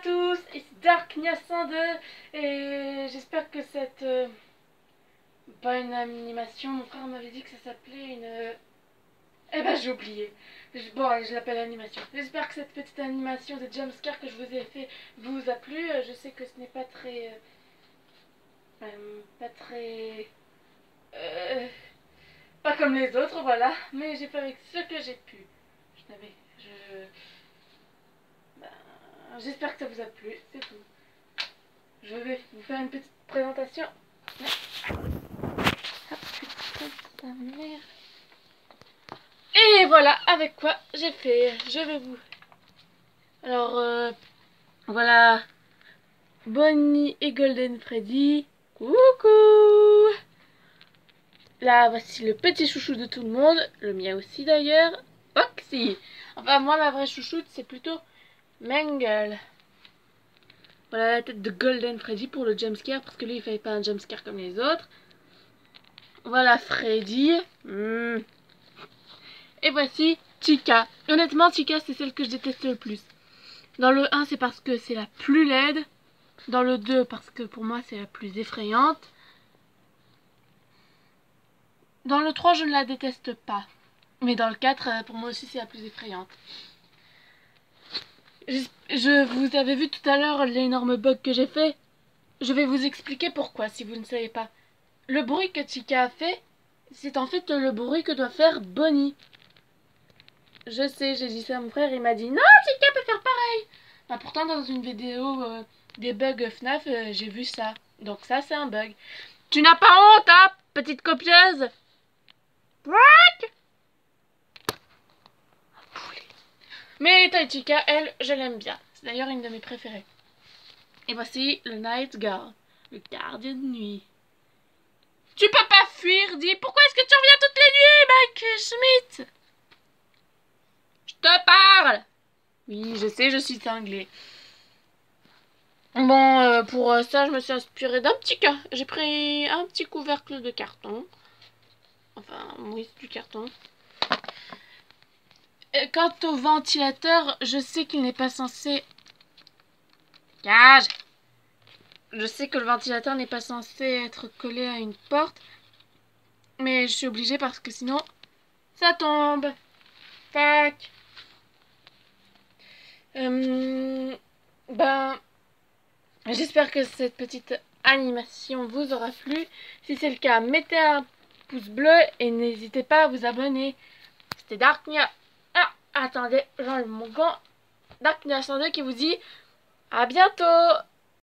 tous, ici Darknia 102 et j'espère que cette pas une animation, mon frère m'avait dit que ça s'appelait une... Eh ben j'ai oublié. Bon allez, je l'appelle animation. J'espère que cette petite animation de jumpscare que je vous ai fait vous a plu. Je sais que ce n'est pas très... pas très... pas comme les autres, voilà. Mais j'ai fait avec ce que j'ai pu. Je n'avais... J'espère que ça vous a plu, c'est tout. Je vais vous faire une petite présentation. Et voilà avec quoi j'ai fait. Je vais vous... Alors, voilà. Bonnie et Golden Freddy. Coucou. Là, voici le petit chouchou de tout le monde. Le mien aussi d'ailleurs. Foxy. Enfin, moi, ma vraie chouchoute, c'est plutôt Mangle. Voilà la tête de Golden Freddy pour le jumpscare, parce que lui il fait pas un jumpscare comme les autres. Voilà Freddy. Et voici Chica. Honnêtement, Chica c'est celle que je déteste le plus. Dans le 1 c'est parce que c'est la plus laide. Dans le 2 parce que pour moi c'est la plus effrayante. Dans le 3 je ne la déteste pas. Mais dans le 4 pour moi aussi c'est la plus effrayante. Je vous avais vu tout à l'heure l'énorme bug que j'ai fait. Je vais vous expliquer pourquoi si vous ne savez pas. Le bruit que Chica a fait, c'est en fait le bruit que doit faire Bonnie. Je sais, j'ai dit ça à mon frère, il m'a dit non, Chica peut faire pareil. Bah, pourtant dans une vidéo des bugs FNAF, j'ai vu ça. Donc ça c'est un bug. Tu n'as pas honte, hein, petite copieuse? What? Mais ta Chica, elle, je l'aime bien. C'est d'ailleurs une de mes préférées. Et voici le Night Guard, le gardien de nuit. Tu peux pas fuir, dis. Pourquoi est-ce que tu reviens toutes les nuits, Mike Schmidt? Je te parle. Oui, je sais, je suis cinglée. Bon, pour ça, je me suis inspirée d'un petit cas. J'ai pris un petit couvercle de carton. Enfin, oui, c'est du carton. Et quant au ventilateur, je sais qu'il n'est pas censé... Cage! Je sais que le ventilateur n'est pas censé être collé à une porte. Mais je suis obligée parce que sinon, ça tombe. Tac. J'espère que cette petite animation vous aura plu. Si c'est le cas, mettez un pouce bleu et n'hésitez pas à vous abonner. C'était Darknia. Ah, attendez, j'enlève mon gant. Darknia 102 qui vous dit à bientôt.